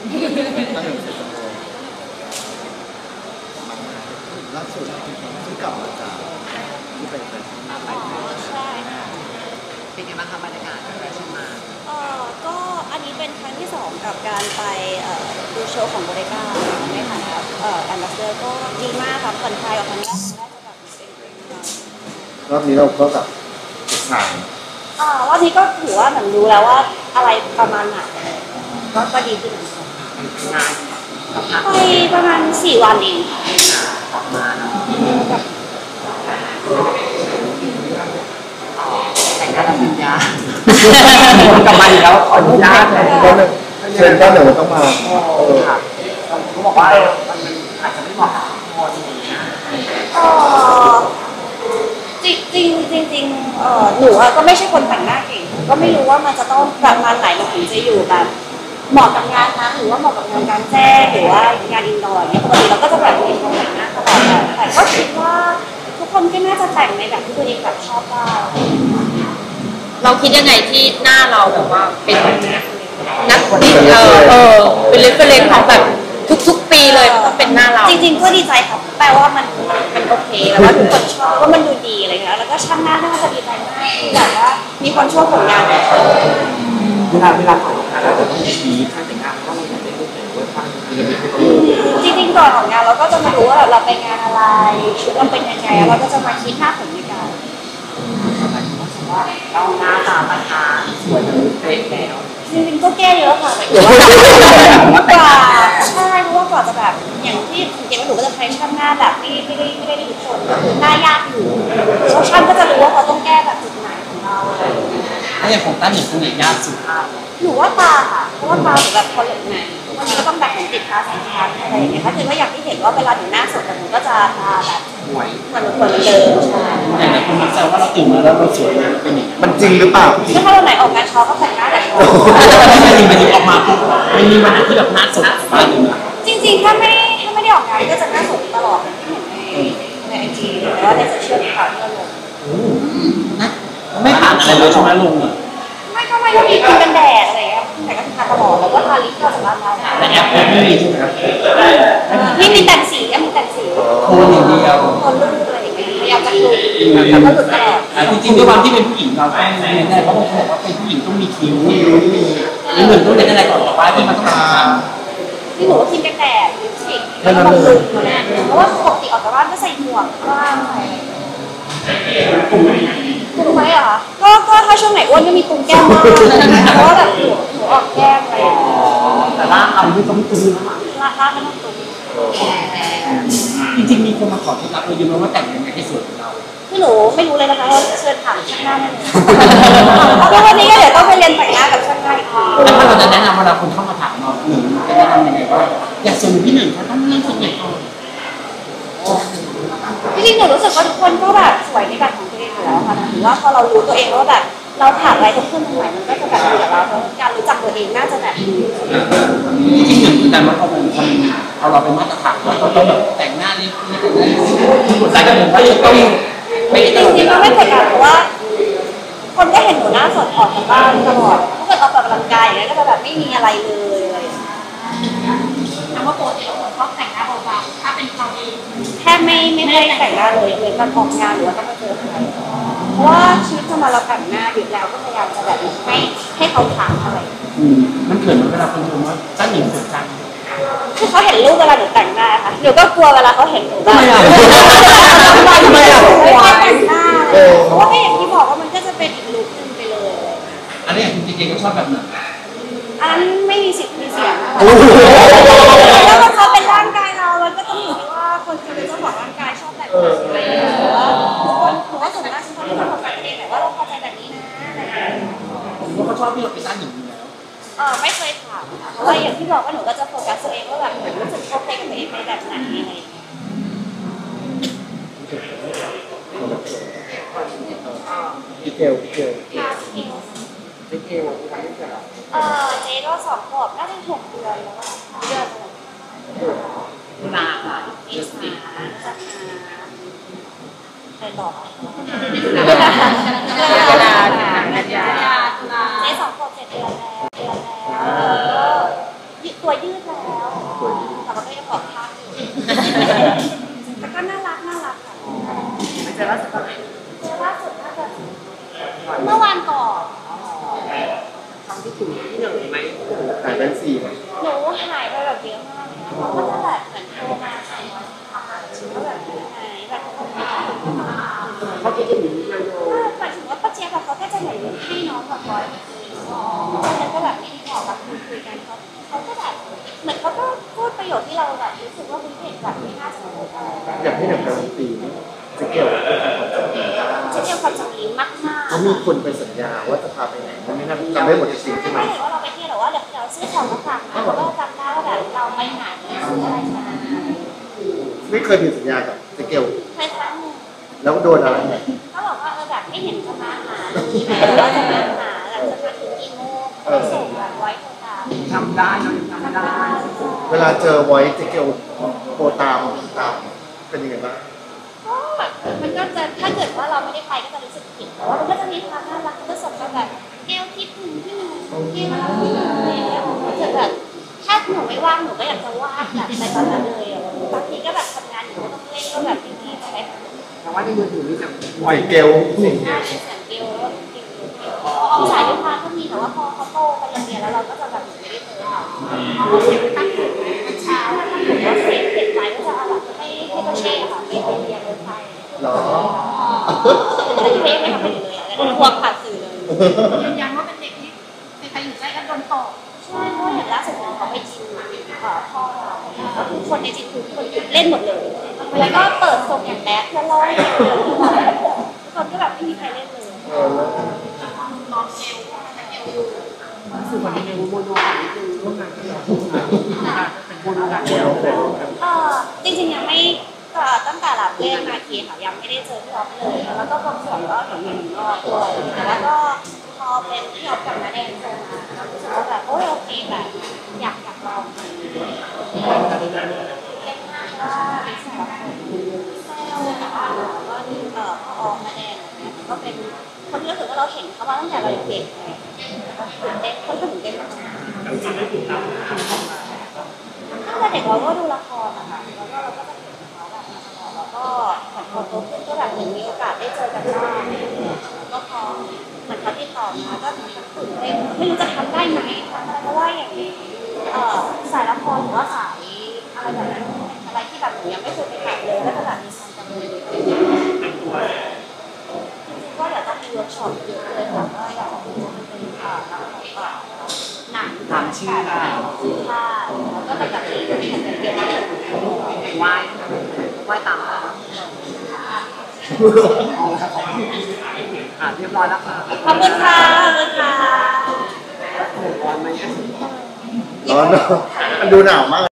ตั้งแต่เสร็จแล้วล่าสุดที่กลับมาจากที่เป็นใช่ค่ะเป็นไงบ้างคะบรรยากาศที่ได้ชมมาก็อันนี้เป็นครั้งที่2กับการไปดูโชว์ของโบเรก้าในฐานะแอมบาสเดอร์ก็ดีมากค่ะผ่อนคลายกว่าครั้งแรกจะแบบรอบนี้เราก็แบบถ่ายรอบนี้ก็ถือว่าเหมือนรู้แล้วว่าอะไรประมาณไหนก็ดีขึ้นงานไปประมาณ4 วันเองกลับมาเนาะแต่งงานรับปริญญากลับมาอีกแล้วขออนุญาตเชิญก็เดี๋ยวต้องมาค่ะเขาบอกว่ามันอาจจะไม่เหมาะกับคนอย่างเงี้ยจริงหนูก็ไม่ใช่คนแต่งหน้าเก่งก็ไม่รู้ว่ามันจะต้องประมาณไหนมันถึงจะอยู่แบบเหมาะกับงานนะหรือว่าเหมาะกับงานกลางแจ้งหรือว่างานอินดอร์เนี่ยปกติเราก็จะแบบมีคนแต่งหน้าตลอดแต่ก็คิดว่าทุกคนก็น่าจะแต่งในแบบที่ตัวเองแบบชอบบ้างเราคิดยังไงที่หน้าเราแบบว่าเป็นนักดิเป็นเรฟเฟรนซ์ของแบบทุกปีเลยมันต้องเป็นหน้าเราจริงๆก็ดีใจค่ะแปลว่ามันโอเคแล้วว่าทุกคนชอบว่ามันดูดีอะไรเงี้ยแล้วก็ช่างหน้าน่าจะดีใจมากที่แบบว่ามีคนชอบผลงานเวลาถ่ายงานเราจะต้องมีท่าแต่งงานต้องมีแต่งเรื่องไหนว่าท่าจริงๆก่อนของงานเราก็จะมาดูว่าเราไปงานอะไรชุดเราเป็นยังไงเราก็จะมาคิดหน้าผมในการเราหน้าตาตาทาสวยจนเป๊ะแล้วจริงๆก็แก้เยอะค่ะแต่ว่าใช่เพราะว่าก่อนจะแบบอย่างที่สังเกตว่าหนูก็จะใช้ช่างหน้าแบบไม่ได้ทุกคนก็คือหน้ายากอยู่แล้วช่างก็จะรู้ว่าเขาต้องแก้แบบจุดไหนของเราถ้าอย่างของตั้นอย่างตรงไหนยากสุดหนูว่าตาค่ะเพราะว่าตาหนูแบบพอเหลืองไงวันนี้ก็ต้องแบบเหมือนติดตาสองชั้นอะไรอย่างเงี้ยถ้าคือว่าอย่างที่เห็นว่าเวลาหนูหน้าสดหนูก็จะตาแบบเหมือนเดิมใช่อย่างไรคนมักแซวว่าเราตื่นมาแล้วเราสวยเป็นอย่างมันจริงหรือเปล่าถ้าวันไหนออกงานเช้าก็แต่งหน้าแต่เช้าไม่จริงมันออกมาปุ๊บไม่มีวันไหนที่แบบหน้าสดจริงๆถ้าไม่ได้ออกงานก็จะหน้าสดตลอดที่เห็นในไอจีหรือว่าในโซเชียลข่าวที่เราลงนะไม่ผ่านอะไรเลยใช่ไหมลงอ่ะไม่ก็มีครีมกันแดดอะไรเงี้ยแต่ก็ทาตลอดแล้วก็ทาลิปก็สำหรับเราแต่แอปไม่มีใช่ไหมครับนี่มีแต่งสีมีแต่งสีโคนอย่างเดียวโคนลื่นอะไรอย่างเงี้ยพยายามจะดูแล้วก็หลุดตลอดจริงๆด้วยความที่เป็นผู้หญิงเราต้องเรียนได้เพราะบางคนบอกว่าเป็นผู้หญิงต้องมีคิ้วมีเหมือนต้องเรียนอะไรก่อนว่าที่มันต้องทำที่หนูครีมกันแดดลิปสติกแล้วก็บำรุงเพราะว่าปกติออกจากบ้านก็ใส่หมวกบ้างตุ้มไหมอ่ะก็ถ้าช่วงไหนอ้วนก็มีตุ้มแก้มบ้างเพราะว่าแบบหนูออกแก้มอะไรแต่ร่างเราไม่ต้องตุ้มนะร่างไม่ต้องตุ้มจริงๆมีคนมาขอเคล็ดลับเราเยอะมากว่าแต่งยังไงให้สวยของเราที่หนูไม่รู้เลยนะคะเชิญถามช่างหน้าได้เลยเพราะวันนี้ก็เดี๋ยวต้องไปเรียนแต่งหน้ากับช่างหน้าอีกทีแล้วถ้าเราจะแนะนำเวลาคนเข้ามาถามเราหนึ่งจะแนะนำยังไงว่าอยากสวยพี่หนึ่งเขาต้องเริ่มจากไหนก่อนจริงๆหนูรู้สึกว่าทุกคนก็แบบสวยในแบบของตัวเองอยู่แล้วค่ะถือว่าพอเรารู้ตัวเองว่าแบบเราผ่านอะไรทุกขึ้นใหม่มันก็จะแบบดีกับเราเพราะการรู้จักตัวเองน่าจะแบบจริงๆหนึ่งแต่ว่าพอเราเป็นมาตรฐานเราต้องแบบแต่งหน้านี้กดดันกันผมว่าจะต้องไม่จริงๆก็ไม่กดดันเพราะว่าคนก็เห็นหนูหน้าสดออกจากบ้านตลอดถ้าเกิดออกกำลังกายอย่างเงี้ยก็จะแบบไม่มีอะไรเลยถามว่าปกติเราชอบแต่งหน้าเบาๆถ้าเป็นเราเองแค่ไม่ได้แต่งหน้าเลยการออกงานหรือว่าต้องมาเจอใครเพราะว่าชีวิตประจำวันเราแต่งหน้าอยู่แล้วก็พยายามจะแบบให้เขาถามอะไรมันเกิดเวลาคนชมว่าจ้าหญิงสวยจังคือเขาเห็นรูปเวลาหนูแต่งหน้าค่ะหนูก็กลัวเวลาเขาเห็นหนูแบบทำไมอ่ะไม่ได้แต่งหน้าเพราะว่าอย่างที่บอกว่ามันก็จะเป็นอีกลุคนึงไปเลยอันนี้จริงๆก็ชอบแบบไหนอันนั้นไม่มีสิทธิ์มีเสียงนะคะแล้วมันเขาเป็นร่างกายเราก็ต้องอยู่ที่ว่าคนจะเป็นเจ้าของร่างกายชอบแบบไหนหรือว่าผมว่าส่วนมากฉันชอบที่เราแต่งเองแต่ว่าเราพอใจแบบนี้นะอะไรอย่างเงี้ยผมว่าเขาชอบที่เราไปสร้างหญิงอยู่แล้วไม่เคยถามค่ะเพราะว่าอย่างที่บอกว่าหนูก็จะโฟกัสตัวเองว่าแบบเหมือนรู้สึกโอเคกับตัวเองในแบบไหนอะไรอย่างเงี้ยพี่เกลเจ๊ก็2 ขวบน่าจะ6 เดือนแล้วเดือนค่ะเมษาใครบอกกระดาษเจ๊2 ขวบ 7 เดือนแล้วตัวยืดแล้วแต่ว่าก็ยังบอกพักอยู่แต่ก็น่ารักค่ะไม่ใช่ว่าจะเจอล่าสุดน่าจะเมื่อวานก่อนทำที่ถึงที่หนึ่งไหมหายเป็นสี่หนูหายไปแบบเยอะมากเลยเขาก็จะแบบเหมือนโทรมาว่าแบบไหนแบบเขาคิดถึงยังโยหมายถึงว่าป้าเจี๊ยบเขาก็จะเหมือนให้น้องแบบร้อยแล้วก็แบบไม่ได้บอกแบบคุยกันเขาก็แบบเหมือนเขาก็พูดประโยชน์ที่เราแบบรู้สึกว่าคุณเห็นแบบไม่น่าจะพูดอะไรอยากให้หนังการันตีจะเกี่ยวกับเรื่องการความจำเป็นได้จะเกี่ยวกับจังหลีมากๆเขามีคนไปสัญญาว่าจะพาไปไหนมันไม่น่าจำได้หมดจริงๆใช่ไหมไม่เห็นว่าเราไปเที่ยวหรือว่าเดี๋ยวเราซื้อของมาฝากนะแล้วก็จำได้ว่าแบบเราไปไหนซื้ออะไรมาไม่เคยผิดสัญญากับเจ๊เกลเคยครั้งหนึ่งแล้วโดนอะไรเขาบอกว่าแบบไม่เห็นจะมาหาเลยว่าจะมาหาแบบจะมาถึงกี่โมงก็ส่งแบบไว้โทรตามทำได้เรายังทำได้เวลาเจอไว้เจ๊เกลโทรตามเป็นยังไงบ้างก็มันก็จะถ้าเกิดว่าเราไม่ได้ไปก็จะรู้สึกผิดแต่ว่ามันก็จะมีความน่ารักก็จะส่งมาแบบเกลคิดถึงพี่หนูเกลรักพี่หนูอะไรอย่างเงี้ยผมก็จะแบบถ้าหนูไม่ว่างหนูก็อยากจะว่างแบบไปตอนนั้นเลยอ่ะบางทีก็แบบทำงานอยู่ก็ต้องเล่นก็แบบพี่ๆไปแต่ว่าในมือถือนี่จะไวเกลใช่เสียงเกลแล้วเกลเอาสายไฟฟ้าก็มีแต่ว่าพอเขาโตไปโรงเรียนแล้วเราก็จะแบบไม่ได้เจอเขาเพราะเขาเสียงตั้งแต่เช้าแล้วตั้งแต่ว่าเสียงเด็กไว้ก็จะเอาแบบให้ก็เช่ค่ะไปเรียนเลยไฟหรอเลยเทให้เขาไปอยู่เลยแล้วทวงผ่านสื่อเลยยืนยันว่าเป็นเด็กที่ใครอยู่ใกล้กันโดนตกใช่เพราะอย่างล่าสุดเขาไปจิมพ่อเราก็คือคนในจิมคือคนเล่นหมดเลยแล้วก็เปิดทรงอย่างแบดแล้วร้อยเลยทุกคนก็แบบไม่มีใครเล่นเลยน้องเกลเกลอยู่สื่อคนในโมโนของนี่คือร่วมงานกันเป็นคนงานเดียวจริงๆยังไม่ตั้งแต่รับเล่นมาทีค่ะยังไม่ได้เจอพี่อ๊อฟเลยแล้วก็บางส่วนก็เห็นอยู่นอกด้วยแต่ว่าก็พอเป็นพี่อ๊อฟกับน้าแดงเจอมาเรารู้สึกว่าแบบโอเคแบบอยากลองเล่นมากว่าเป็นสาวแซวแต่ว่าก็นี่พ่อออมน้าแดงเนี่ยก็เป็นคนที่รู้สึกว่าเราเห็นเขามาตั้งแต่เราเด็กเลยตื่นเต้นเขาตื่นเต้นมากตั้งแต่เด็กเราก็ดูละครนะคะแล้วก็เราก็จะเห็นเขาแบบมาตลอดแล้วก็เหมือนพอโตขึ้นก็แบบเหมือนมีโอกาสได้เจอกันบ้างก็พอเหมือนเขาติดต่อมาก็ตื่นเต้นไม่รู้จะทำได้ไหมทำอะไรเพราะว่าอย่างสายละครหรือว่าสายอะไรแบบนั้นอะไรที่แบบหนูยังไม่เคยไปถ่ายเลยแล้วก็แบบมีความกังวลจริงๆก็เดี๋ยวต้องมีเวิร์กช็อปเยอะเลยค่ะก็อยากจะเป็นหนังถามชื่อค่ะใช่แล้วก็แบบนี้ก็มีแต่เดียวไหว้ไหว้ตามเรียบร้อยแล้วค่ะขอบคุณค่ะขอบคุณค่ะร้อนไหมร้อนเนอะมันดูหนาวมาก